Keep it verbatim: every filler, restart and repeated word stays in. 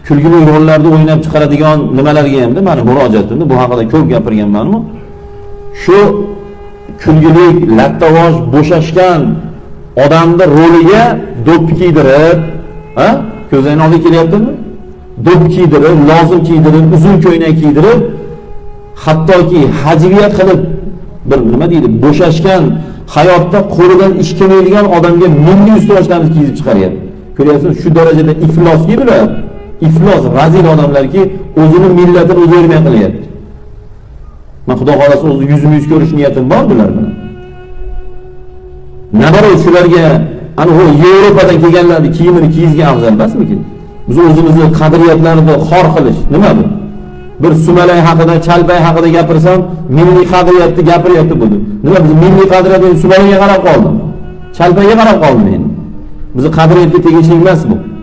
kulgili rollarda o'ynab chiqaradigan nimalarga hamda meni murojaatimda bu haqida ko'p gapirganmanmi? Shu kulgili, lattavosh, bo'shashgan odamni roliga do'ppi kiydirib, ha? Ko'zingni oldiga kelyaptimi? Do'ppi kiydirib, lozim kiydirib, uzun ko'ylak kiydirib, hattoki hajviyat qilib bir nima deydi, bo'shashgan hayotda qo'lidan ish kelmaydigan odamga milliy ustoshlarni kiyib chiqaryapti. Ko'ryapsiz, shu darajada ifloski bular. Iflos, razil odamlarki, o'zini millatini o'zi o'rmay qilyapti. Men xudo xolasa o'zi yuzma yuz ko'rish niyatim bor bular bilan. Nabaro shularga ana o Yevropadan kelganlarning kiyimini kiyizgan afzal emasmikin? Biz o'zimizni qadriyatlarni xor qilish nima bu? Bir Sumalay haqida, Chalbay haqida gapirsam, milliy qadriyatni gapiryapti bu. Nima biz milliy qadriyatni Sumalayga qarab qoldim. Chalbayga qarab qoldim men. Bizi qadriyatga tegishli emas bu.